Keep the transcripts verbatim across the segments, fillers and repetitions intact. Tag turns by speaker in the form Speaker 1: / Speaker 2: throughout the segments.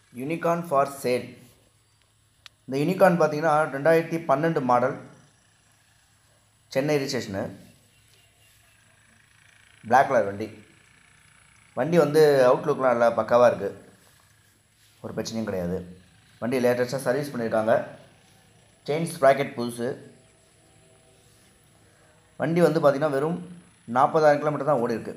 Speaker 1: Unicorn for sale. இந்த unicorn பார்த்தீங்கன்னா ரெண்டாயிரத்தி பன்னெண்டு model, Chennai registration, black colour வண்டி. வண்டி வந்து அவுட்லுக்லாம் நல்லா பக்காவாக இருக்குது, ஒரு பிரச்சனையும் கிடையாது. வண்டி லேட்டஸ்ட்டாக சர்வீஸ் பண்ணியிருக்காங்க. செயின் ஸ்ப்ராக்கெட் புதுசு. வண்டி வந்து பார்த்திங்கன்னா வெறும் நாற்பதாயிரம் கிலோமீட்டர் தான் ஓடி இருக்கு.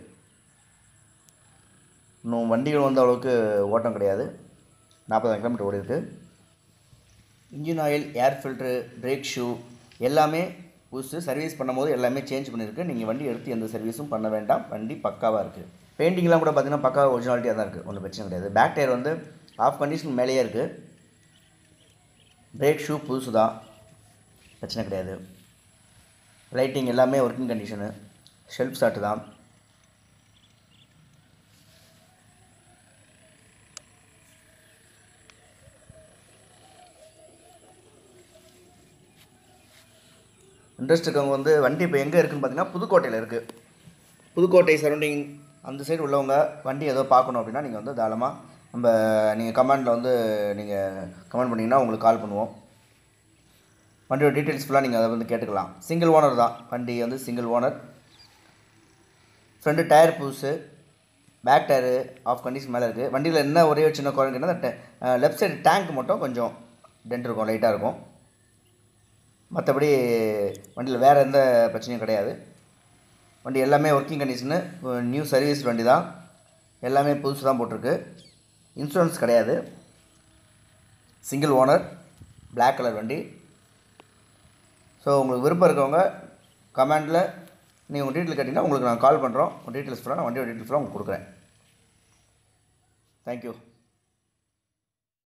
Speaker 1: இன்னும் வண்டிகள் வந்து அவ்வளோக்கு ஓட்டம் கிடையாது. நாற்பதாயிரம் கிலோமீட்டர் ஓடி இருக்குது. Engine oil, air filter, brake shoe எல்லாமே புதுசு. சர்வீஸ் பண்ணும்போது எல்லாமே சேஞ்ச் பண்ணியிருக்கு. நீங்கள் வண்டி எடுத்து எந்த சர்வீஸும் பண்ண வேண்டாம். வண்டி பக்காவாக இருக்குது. பெயிண்டிங்லாம் கூட பார்த்திங்கன்னா பக்கா ஒரிஜினாலிட்டியாக தான் இருக்குது, ஒன்றும் பிரச்சனை கிடையாது. பேக் டயர் வந்து ஆஃப் கண்டிஷன் மேலேயே இருக்குது. பிரேக் ஷூ புதுசு தான், பிரச்சனை கிடையாது. லைட்டிங் எல்லாமே ஒர்க்கிங் கண்டிஷனு. ஷெல்ஃப் ஸ்டார்ட் தான். இன்ட்ரெஸ்ட் இருக்கவங்க வந்து வண்டி இப்போ எங்கே இருக்குதுன்னு பார்த்தீங்கன்னா புதுக்கோட்டையில் இருக்குது. புதுக்கோட்டை சரௌண்டிங் அந்த சைடு உள்ளவங்க வண்டி ஏதோ பார்க்கணும் அப்படின்னா நீங்கள் வந்து தாராளமாக நம்ம நீங்கள் கமெண்டில் வந்து நீங்கள் கமெண்ட் பண்ணிங்கன்னா உங்களுக்கு கால் பண்ணுவோம். வண்டியோட டீட்டெயில்ஸ் ஃபுல்லாக நீங்கள் அதை வந்து கேட்டுக்கலாம். சிங்கிள் ஓனர் தான் வண்டி, வந்து சிங்கிள் ஓனர். ஃப்ரண்ட்டு டயர் புதுசு, பேக் டயரு ஆஃப் கண்டிஷன் மேலே இருக்குது. வண்டியில் என்ன ஒரே சின்ன குறைஞ்சுன்னா அந்த லெஃப்ட் சைடு டேங்க் மட்டும் கொஞ்சம் டென்ட் இருக்கும், லைட்டாக இருக்கும். மற்றபடி வண்டியில் வேறு எந்த பிரச்சனையும் கிடையாது. வண்டி எல்லாமே ஒர்க்கிங் கண்டிஷனு, நியூ சர்வீஸ் வண்டி தான். எல்லாமே புதுசு தான் போட்டிருக்கு. இன்சூரன்ஸ் கிடையாது. சிங்கிள் ஓனர், பிளாக் கலர் வண்டி. ஸோ உங்களுக்கு விருப்பம் இருக்கவங்க கமெண்டில் நீங்கள் உங்கள் டீட்டெயில் கேட்டிங்கன்னா உங்களுக்கு நான் கால் பண்ணுறோம். உங்கள் டீட்டெயில்ஸ் ஃபுல்லாக நான் வண்டியோட டீட்டெயில்ஸ் ஃபுல்லாக உங்களுக்கு கொடுக்குறேன். தேங்க்யூ.